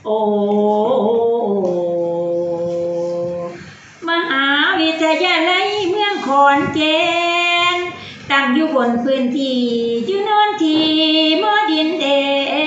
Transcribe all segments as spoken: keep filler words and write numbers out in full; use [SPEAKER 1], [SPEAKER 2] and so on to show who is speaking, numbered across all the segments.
[SPEAKER 1] โอ้มหาวิทยาลัยเมืองขอนแก่นตั้งอยู่บนพื้นที่อยู่โน่นที่มอดินแด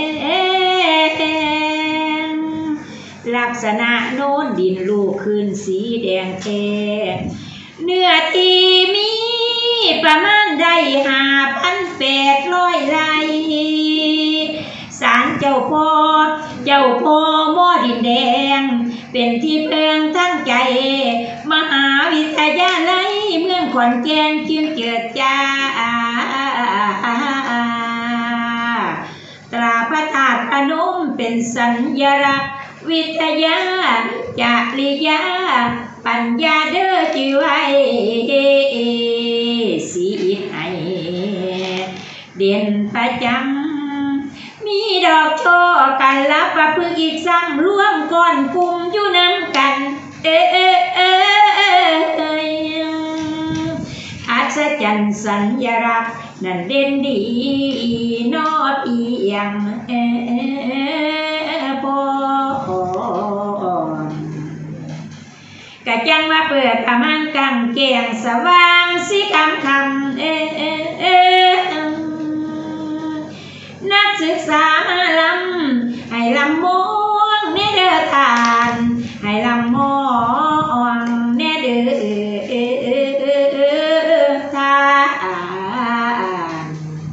[SPEAKER 1] งลักษณะโน่นดินลูกคืนสีแดงแท้เนื้อที่มีประมาณได้ห้าพันแปดร้อยไร่ศาลเจ้าพ่อเจ้าพ่อมอดินแดงเป็นที่เพิงทั้งใจมหาวิทยาลัยเมืองขอนแก่นจึงเกิดจ้าตราพระธาตุพนมเป็นสัญลักษณ์วิทยาจริยาปัญญาเด้อจือไว้สีไห้เด่นประจำมีดอกช่อกันรับประพฤกอีกซ้ำร่วมก้อนกลุ่มอยู่น้ำกันเอเอเออัศจรรย์สัญลักษณ์นั่นเด่นดีนอเพียงเอพอกะจังว่าเปิดประมาณกลางแกงสว่างสีคำคำเอเอเอนักศึกษามาลำให้ลำมองเนเด้อทานให้ลำมองเนเด้อทาน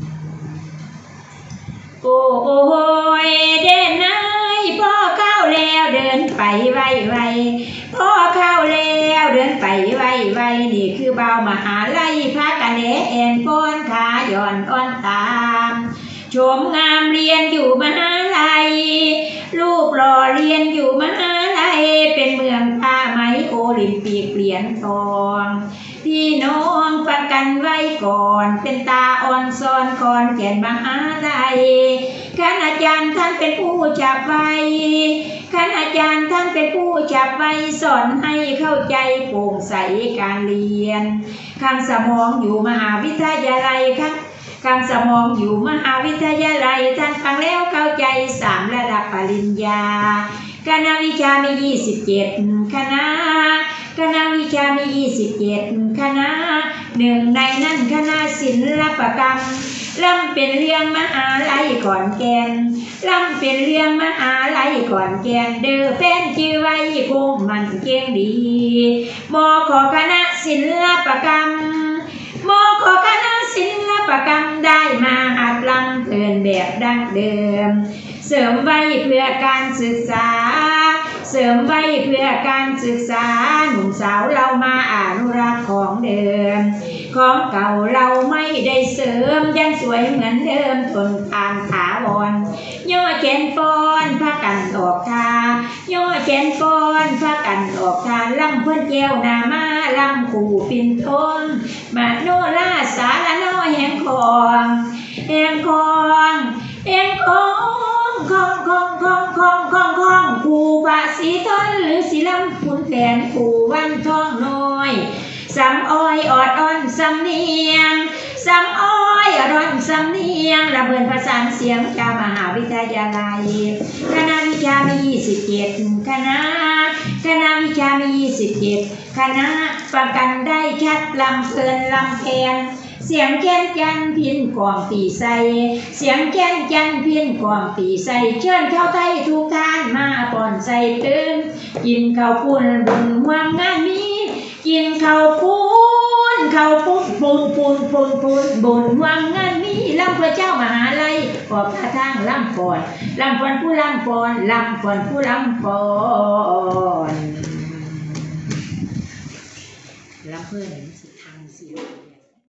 [SPEAKER 1] โอ้ยเด่นนายพ่อเข้าแล้วเดินไปไวไวพ่อเข้าแล้วเดินไปไวไวนี่คือเบามหาลัยพระกะแหนแอนป้อนขาย่อนอ่อนตามชมงามเรียนอยู่มหาลัยรูปหล่อเรียนอยู่มหาลัยเป็นเมืองผ้าไหมโอลิมปิกเหรียญทองพี่น้องฟังกันไว้ก่อนเป็นตาอ่อนซ้อนคอนแก่นมหาลัยคณาจารย์ท่านเป็นผู้จับไว้คณาจารย์ท่านเป็นผู้จับไว้สอนให้เข้าใจโปร่งใสการเรียนข้างสมองอยู่มหาวิทยาลัยข้างข้างสมองอยู่มหาวิทยาลัยท่านฟังแล้วเข้าใจสามระดับปริญญาคณะวิชามียี่สิบเจ็ดคณะคณะวิชามียี่สิบเจ็ดคณะหนึ่งในนั้นคณะศิลปกรรมล่ำเป็นเรื่องมหาลัยขอนแก่นล่ำเป็นเรื่องมหาลัยขอนแก่นเด้อเป็นชื่อไว้คงมันเก่งดีมอขอคณะศิลปกรรมมอขอคณะศิลปกรรมได้มาหัดลำเพลินแบบดั้งเดิมเสริมไว้เพื่อการศึกษาเสริมไว้เพื่อการศึกษาหนุ่มสาวเรามาอนุรักษ์ของเดิมของเก่าเราไม่ได้เสริมยังสวยเหมือนเดิมทนทานถาวรย่อแขนฟ้อนพากันออกทาย่อแขนฟ้อนพากันออกทาล่ำเพื่อนแก้วนามาล่ำขู่ปิ่นทนมาโนราสาละน้อแห่งคองแห่งคองแห่งคองคองคองคองคองคองคองขู่บาสีทนหรือสีลำขุนแผนขู่วันทองน้อยสำอ้อยออดอ่อนสำเนียงสำอ้อยออดอ่อนสำเนียงระเบิดประสานเสียงจากมหาวิทยาลัยคณะวิชามียี่สิบเจ็ดคณะคณะวิชามียี่สิบเจ็ดคณะฟังกันได้ชัดลำเพลินลำแคนเสียงแค้นจันพินกองตีใสเสียงแค้นจันพินกองตีใสเชิญเข้าไทยทุกท่านมาป่อนใส่ตื่นกินข้าวปุ้นบุญห่วงงานนี้กินข้าวปุ้นข้าวปุ้นปุ้นปุ้นปุ้นปุ้นบุญห่วงงานนี้ลำพระเจ้ามหาลัยขอบพระทางลำฟอนลำฟอนผู้ลำฟอนลำฟอนผู้ลำฟอน